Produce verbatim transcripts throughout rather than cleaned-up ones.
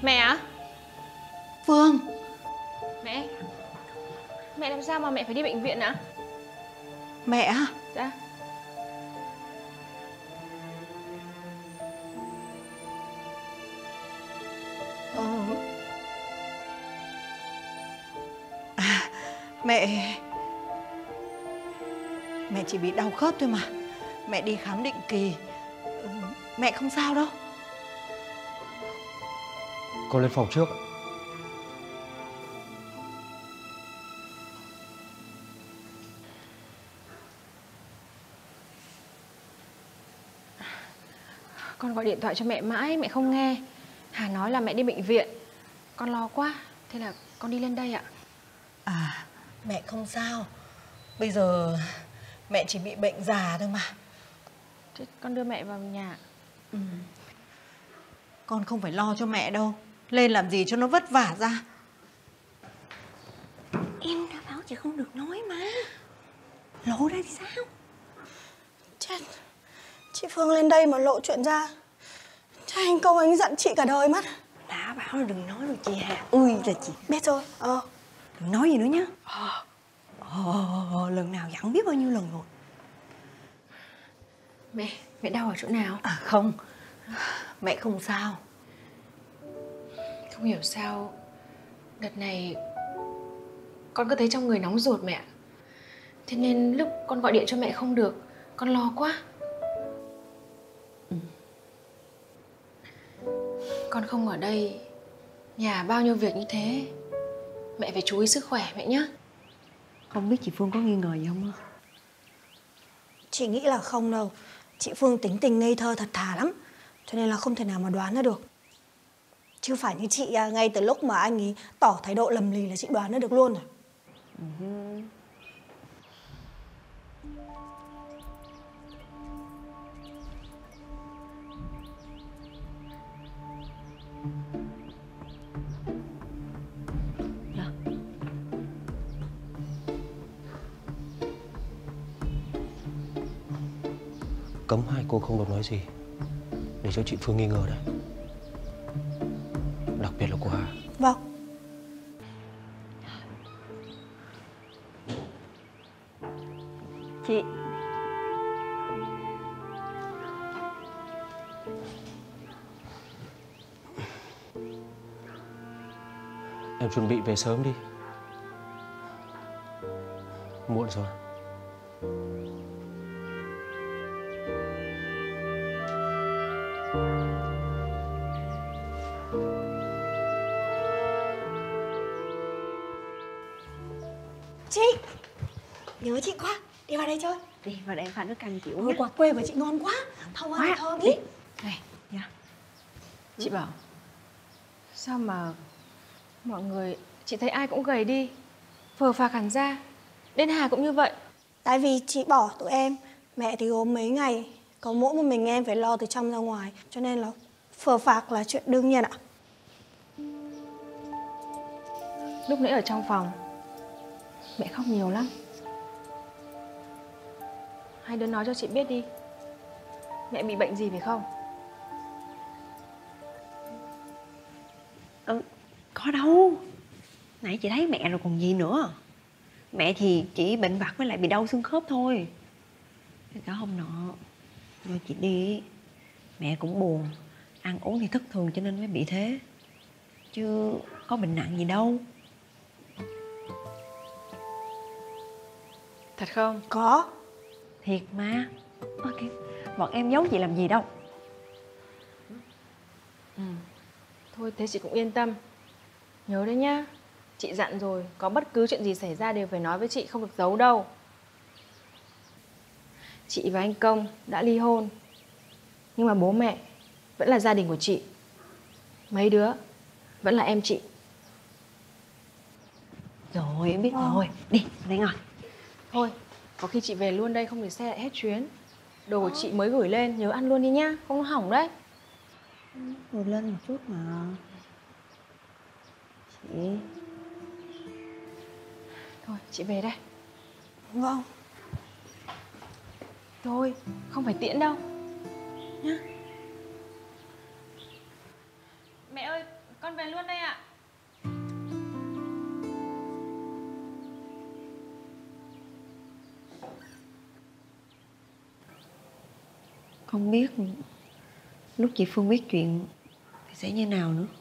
Mẹ á? Phương. Mẹ. Mẹ làm sao mà mẹ phải đi bệnh viện ạ? Mẹ á? Dạ. Ờ... À, mẹ... Mẹ chỉ bị đau khớp thôi mà. Mẹ đi khám định kỳ. ừ, Mẹ không sao đâu. Con lên phòng trước. Con gọi điện thoại cho mẹ mãi, mẹ không nghe. Hà nói là mẹ đi bệnh viện. Con lo quá, thế là con đi lên đây ạ. À, mẹ không sao. Bây giờ mẹ chỉ bị bệnh già thôi mà. Thế con đưa mẹ vào nhà. ừ. Con không phải lo cho mẹ đâu. Lên làm gì cho nó vất vả ra. Em đã bảo chị không được nói mà. Lộ ra thì sao? Chết. Chị Phương lên đây mà lộ chuyện ra, chắc anh Công anh giận chị cả đời mất. Đã bảo là đừng nói rồi chị Hà. Ui là chị. Biết rồi. Ờ. Đừng nói gì nữa nhá. Ờ. Ờ, lần nào dặn biết bao nhiêu lần rồi. Mẹ, mẹ đau ở chỗ nào? À không, mẹ không sao. Không hiểu sao đợt này con cứ thấy trong người nóng ruột mẹ. Thế nên lúc con gọi điện cho mẹ không được, con lo quá. ừ. Con không ở đây, nhà bao nhiêu việc như thế, mẹ phải chú ý sức khỏe mẹ nhé. Không biết chị Phương có nghi ngờ gì không? Chị nghĩ là không đâu. Chị Phương tính tình ngây thơ thật thà lắm, cho nên là không thể nào mà đoán ra được. Chứ phải như chị à, ngay từ lúc mà anh ấy tỏ thái độ lầm lì là chị đoán ra được luôn rồi. Uh-huh. Dạ. Cấm hai cô không được nói gì để cho chị Phương nghi ngờ đấy. Đặc biệt là của Hà. Vâng. Chị. Em chuẩn bị về sớm đi. Muộn rồi. Chị, nhớ chị quá. Đi vào đây chơi. Đi vào đây pha nước canh chị uống. Ôi, quả quê của chị ngon quá. Thau ơi, thơm ý. Này, Dạ. chị bảo sao mà mọi người, chị thấy ai cũng gầy đi, phờ phạc hẳn ra. Đến Hà cũng như vậy. Tại vì chị bỏ tụi em. Mẹ thì ốm mấy ngày, có mỗi một mình em phải lo từ trong ra ngoài, cho nên là phờ phạc là chuyện đương nhiên ạ. Lúc nãy ở trong phòng mẹ khóc nhiều lắm. Hai đứa nói cho chị biết đi, mẹ bị bệnh gì phải không? Ừ, có đâu. Nãy chị thấy mẹ rồi còn gì nữa. Mẹ thì chỉ bệnh vặt với lại bị đau xương khớp thôi. Cả hôm nọ do chị đi, mẹ cũng buồn, ăn uống thì thất thường cho nên mới bị thế, chứ có bệnh nặng gì đâu. Thật không? Có. Thiệt mà. Ok, bọn em giấu chị làm gì đâu. Ừ. Thôi thế chị cũng yên tâm. Nhớ đấy nhá, chị dặn rồi, có bất cứ chuyện gì xảy ra đều phải nói với chị, không được giấu đâu. Chị và anh Công đã ly hôn, nhưng mà bố mẹ vẫn là gia đình của chị. Mấy đứa vẫn là em chị. Rồi em biết rồi. Đi, đây ngồi. Thôi, có khi chị về luôn đây không thì xe lại hết chuyến. Đồ của chị mới gửi lên, nhớ ăn luôn đi nhá, không nó hỏng đấy. Ngồi lên một chút mà. Chị. Thôi, chị về đây. Vâng. Thôi, không phải tiễn đâu nhá. Mẹ ơi, con con về luôn đây ạ. Không biết lúc chị Phương biết chuyện thì sẽ như nào nữa.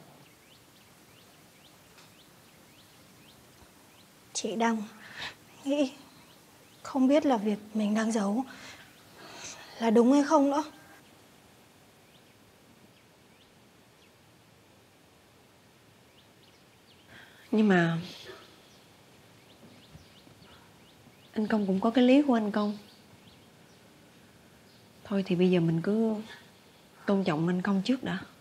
Chị đang nghĩ không biết là việc mình đang giấu là đúng hay không nữa. Nhưng mà anh Công cũng có cái lý của anh Công. Thôi thì bây giờ mình cứ tôn trọng anh Công trước đã.